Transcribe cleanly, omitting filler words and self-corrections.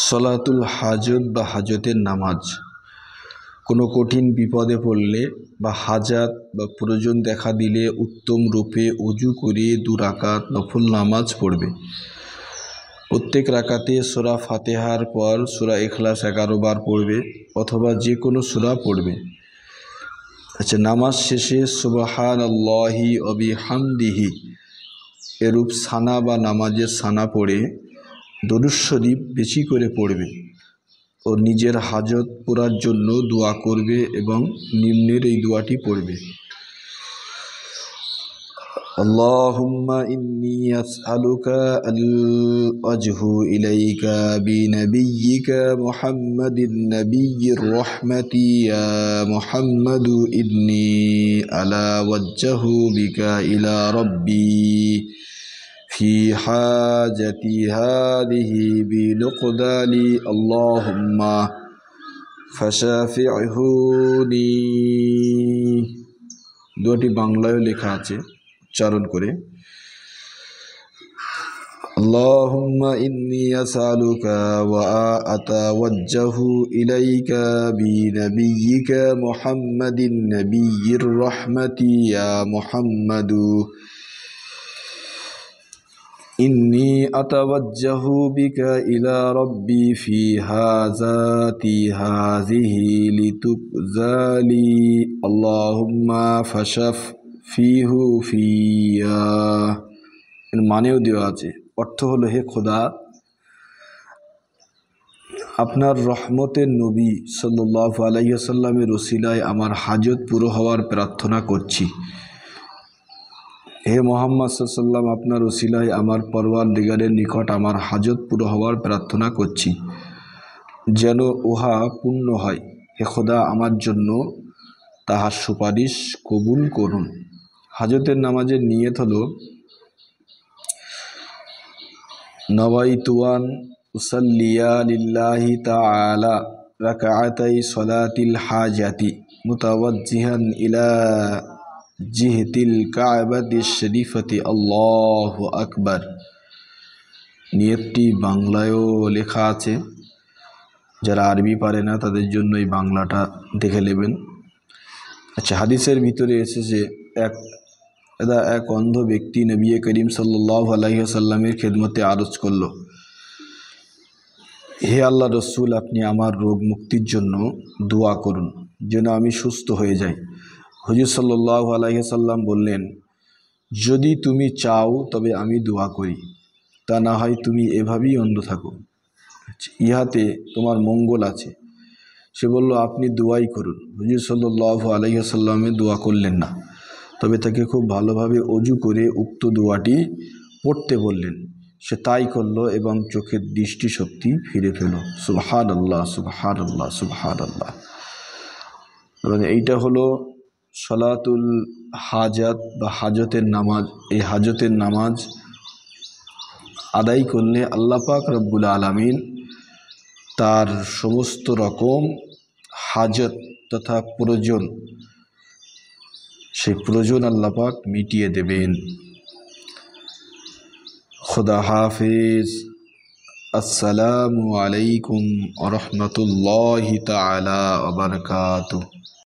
সলাতুল হাজত বা হাজতের নামাজ। কোনো কঠিন বিপদে পড়লে বা হাজাত বা প্রয়োজন দেখা দিলে উত্তম রূপে ওযু করে 2 রাকাত নফল নামাজ পড়বে। প্রত্যেক রাকাতে সূরা ফাতিহার পর সূরা ইখলাস 11 বার পড়বে অথবা যে কোনো সূরা পড়বে। নামাজ শেষে সুবহানাল্লাহি ওয়া বিহামদিহি এরূপ সানা বা নামাজের সানা পড়ে দরুদ শরীফ বেশি করে পড়বে ও নিজের হাজত পুরার জন্য দোয়া করবে এবং নিম্নের এই দোয়াটি পড়বে: আল্লাহুম্মা ইন্নী আসআলুকা আল-ওয়াজহু ইলাইকা বিনাবিয়্যিকা মুহাম্মাদিন নাবিয়্যির রাহমাতি ইয়া মুহাম্মাদু ইন্নী আলা ওয়াজহু বিকা ইলা রাব্বি في حاجتي هذه بلقدالي اللهم فشافعهني। দুটি বাংলায় লেখা আছে, উচ্চারণ করে আল্লাহুম্মা ইন্নী আসআলুকা ওয়া আতাওয়াজ্জাহু ইলাইকা বিনাবিয়্যিকা মুহাম্মাদিন নাবিয়্যির রাহমাতি ইয়া মুহাম্মাদু إني أتوجه بك إلى ربي في حاجتي هذه لتقضى اللهم فشفيه فيا। এর মানেও দেওয়া আছে, অর্থ হলো, হে খোদা, আপনার রহমতের নবী সাল্লাল্লাহু আলাইহি ওয়াসাল্লামের ওসিলায় আমার হাজত পুরো হওয়ার প্রার্থনা করছি। হে মোহাম্মদ সাল্লাল্লাহু আলাইহি ওয়াসাল্লাম, আপনার ওসিলায় আমার পরওয়ারদিগারের নিকট আমার হাজত পুরো হওয়ার প্রার্থনা করছি, যেন উহা পূর্ণ হয়। হে খোদা, আমার জন্য তাহার সুপারিশ কবুল করুন। হাজতের নামাজের নিয়ত হলো নওয়াইতু আন উসাল্লিয়া লিল্লাহি তাআলা রাকাআতাই সলাতিল হাজাতি মুতাওয়াজ্জিহান ইলা জিহতিল কাবাতি শরীফতি আল্লাহু আকবার। নিয়তটি বাংলায়ও লেখা আছে, যারা আরবি পারে না তাদের জন্য এই বাংলাটা দেখে নেবেন। হাদিসের ভিতরে এসেছে এক অন্ধ ব্যক্তি নবী করিম সাল্লাল্লাহু আলাইহি ওয়াসাল্লামের খেদমতে আরজ করল, হে আল্লাহ রসুল, আপনি আমার রোগ মুক্তির জন্য দোয়া করুন যেন আমি সুস্থ হয়ে যাই। হুজুর সাল্লাল্লাহু আলাইহি ওয়াসাল্লাম বললেন, যদি তুমি চাও তবে আমি দোয়া করি, তা না হয় তুমি এভাবেই অন্ধ থাকো, ইহাতে তোমার মঙ্গল আছে। সে বলল, আপনি দোয়াই করুন। হুজুর সাল্লাল্লাহু আলাইহি ওয়াসাল্লামে দোয়া করলেন না, তবে তাকে খুব ভালোভাবে ওযু করে উক্ত দোয়াটি পড়তে বললেন। সে তাই করলো এবং চোখের দৃষ্টিশক্তি ফিরে পেল। সুবহানাল্লাহ, সুবহানাল্লাহ, সুবহানাল্লাহ। এবং এইটা হলো সলাতুল হাজাত বা হাজতের নামাজ। এই হাজতের নামাজ আদায় করলে আল্লাহ পাক রব্বুল আলামিন তার সমস্ত রকম হাজত তথা প্রয়োজন, সেই প্রয়োজন আল্লাহ পাক মিটিয়ে দেবেন। খুদা হাফেজ। আসসালামু আলাইকুম ওয়া রাহমাতুল্লাহি তাআলা ওয়া বারাকাতুহু।